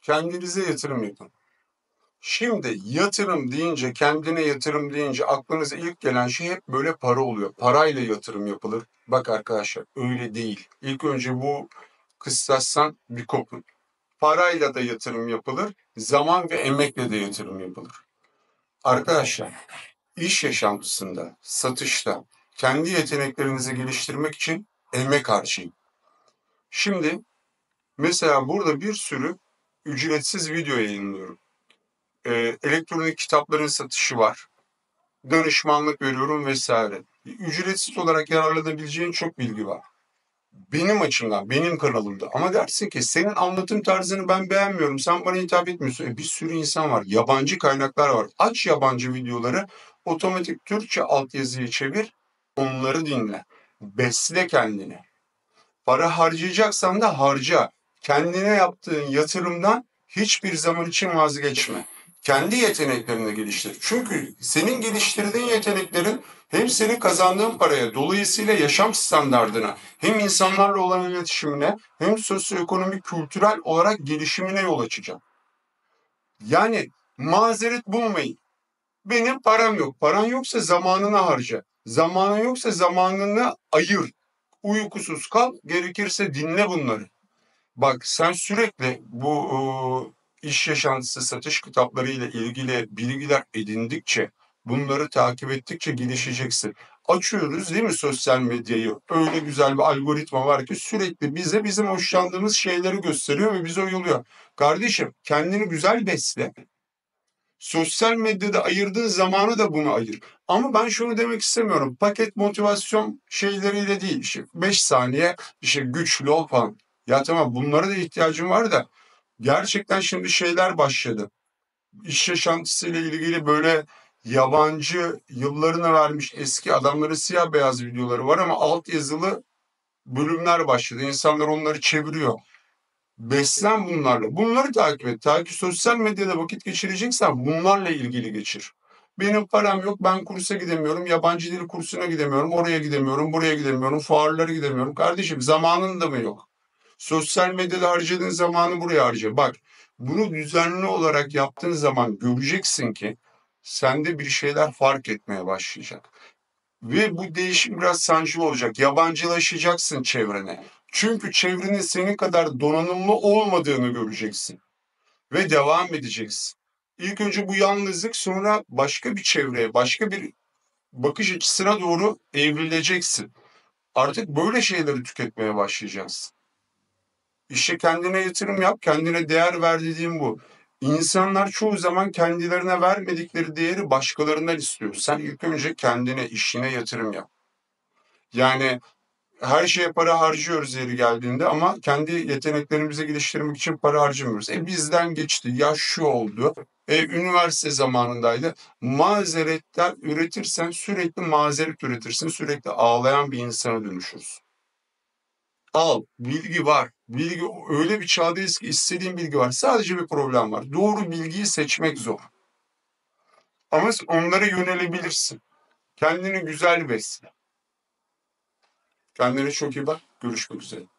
Kendinize yatırım yapın. Şimdi yatırım deyince, kendine yatırım deyince aklınıza ilk gelen şey hep böyle para oluyor. Parayla yatırım yapılır. Bak arkadaşlar, öyle değil. İlk önce bu kıstastan bir kopun. Parayla da yatırım yapılır, zaman ve emekle de yatırım yapılır. Arkadaşlar, iş yaşantısında, satışta kendi yeteneklerinizi geliştirmek için emek harcayın. Şimdi mesela burada bir sürü ücretsiz video yayınlıyorum. Elektronik kitapların satışı var. Danışmanlık veriyorum vesaire. Ücretsiz olarak yararlanabileceğin çok bilgi var. Benim açımdan, benim kanalımda. Ama dersin ki senin anlatım tarzını ben beğenmiyorum, sen bana hitap etmiyorsun. Bir sürü insan var, yabancı kaynaklar var. Aç yabancı videoları, otomatik Türkçe altyazıyı çevir, onları dinle. Besle kendini. Para harcayacaksan da harca. Kendine yaptığın yatırımdan hiçbir zaman için vazgeçme. Kendi yeteneklerini geliştir. Çünkü senin geliştirdiğin yeteneklerin hem senin kazandığın paraya, dolayısıyla yaşam standardına, hem insanlarla olan iletişimine, hem sosyoekonomik, kültürel olarak gelişimine yol açacak. Yani mazeret bulmayın. Benim param yok. Paran yoksa zamanını harca. Zamanın yoksa zamanını ayır. Uykusuz kal, gerekirse dinle bunları. Bak sen sürekli bu iş yaşantısı satış kitapları ile ilgili bilgiler edindikçe, bunları takip ettikçe gelişeceksin. Açıyoruz değil mi sosyal medyayı? Öyle güzel bir algoritma var ki sürekli bize bizim hoşlandığımız şeyleri gösteriyor ve bizi oyalıyor. Kardeşim kendini güzel besle. Sosyal medyada ayırdığın zamanı da buna ayır. Ama ben şunu demek istemiyorum. Paket motivasyon şeyleriyle değil. İşte 5 saniye işte güçlü ol falan. Ya tamam bunlara da ihtiyacım var da gerçekten şimdi şeyler başladı. İş yaşantısıyla ilgili böyle yabancı yıllarına vermiş eski adamların siyah beyaz videoları var ama alt yazılı bölümler başladı. İnsanlar onları çeviriyor. Beslen bunlarla. Bunları takip et. Takip sosyal medyada vakit geçireceksen bunlarla ilgili geçir. Benim param yok, ben kursa gidemiyorum, yabancı dil kursuna gidemiyorum, oraya gidemiyorum, buraya gidemiyorum, fuarlara gidemiyorum. Kardeşim zamanın da mı yok? Sosyal medyada harcadığın zamanı buraya harca. Bak, bunu düzenli olarak yaptığın zaman göreceksin ki sende bir şeyler fark etmeye başlayacak. Ve bu değişim biraz sancılı olacak. Yabancılaşacaksın çevrene. Çünkü çevrenin senin kadar donanımlı olmadığını göreceksin. Ve devam edeceksin. İlk önce bu yalnızlık, sonra başka bir çevreye, başka bir bakış açısına doğru evrileceksin. Artık böyle şeyleri tüketmeye başlayacaksın. İşte kendine yatırım yap, kendine değer ver dediğim bu. İnsanlar çoğu zaman kendilerine vermedikleri değeri başkalarından istiyor. Sen ilk önce kendine, işine yatırım yap. Yani her şeye para harcıyoruz yeri geldiğinde ama kendi yeteneklerimizi geliştirmek için para harcamıyoruz. Bizden geçti, yaş şu oldu. Üniversite zamanındaydı. Mazeretler üretirsen sürekli mazeret üretirsin. Sürekli ağlayan bir insana dönüşürsün. Al, bilgi var. Bilgi öyle bir çağdayız ki istediğin bilgi var. Sadece bir problem var. Doğru bilgiyi seçmek zor. Ama onlara yönelebilirsin. Kendini güzel besle. Kendine çok iyi bak. Görüşmek üzere.